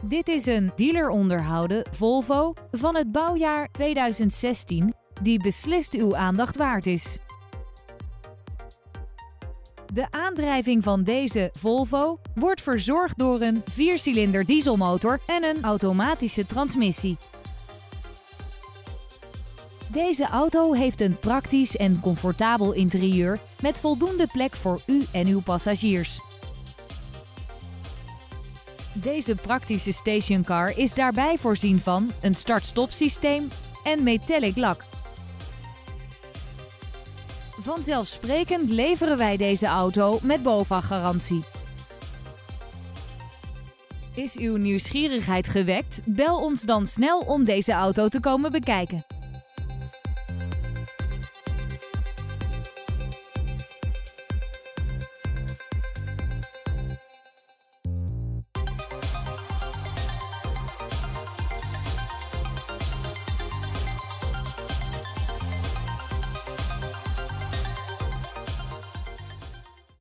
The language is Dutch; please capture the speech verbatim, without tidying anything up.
Dit is een dealer onderhouden Volvo van het bouwjaar tweeduizend zestien die beslist uw aandacht waard is. De aandrijving van deze Volvo wordt verzorgd door een viercilinder dieselmotor en een automatische transmissie. Deze auto heeft een praktisch en comfortabel interieur met voldoende plek voor u en uw passagiers. Deze praktische stationcar is daarbij voorzien van een start-stop systeem en metallic lak. Vanzelfsprekend leveren wij deze auto met BOVAG-garantie. Is uw nieuwsgierigheid gewekt? Bel ons dan snel om deze auto te komen bekijken.